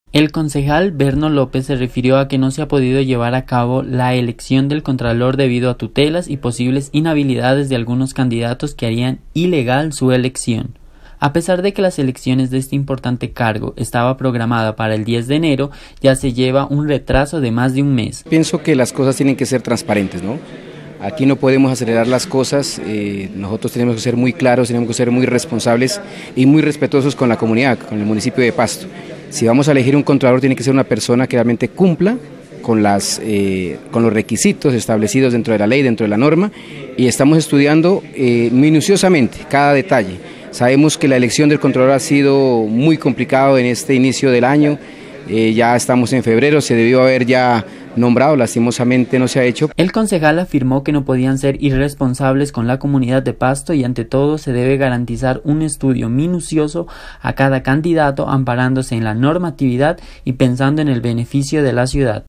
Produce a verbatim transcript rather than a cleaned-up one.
El concejal Berno López se refirió a que no se ha podido llevar a cabo la elección del contralor debido a tutelas y posibles inhabilidades de algunos candidatos que harían ilegal su elección. A pesar de que las elecciones de este importante cargo estaba programada para el diez de enero, ya se lleva un retraso de más de un mes. Pienso que las cosas tienen que ser transparentes, ¿no? Aquí no podemos acelerar las cosas, eh, nosotros tenemos que ser muy claros, tenemos que ser muy responsables y muy respetuosos con la comunidad, con el municipio de Pasto. Si vamos a elegir un contralor, tiene que ser una persona que realmente cumpla con, las, eh, con los requisitos establecidos dentro de la ley, dentro de la norma, y estamos estudiando eh, minuciosamente cada detalle. Sabemos que la elección del contralor ha sido muy complicado en este inicio del año, eh, ya estamos en febrero, se debió haber ya nombrado, lastimosamente no se ha hecho. El concejal afirmó que no podían ser irresponsables con la comunidad de Pasto y ante todo se debe garantizar un estudio minucioso a cada candidato amparándose en la normatividad y pensando en el beneficio de la ciudad.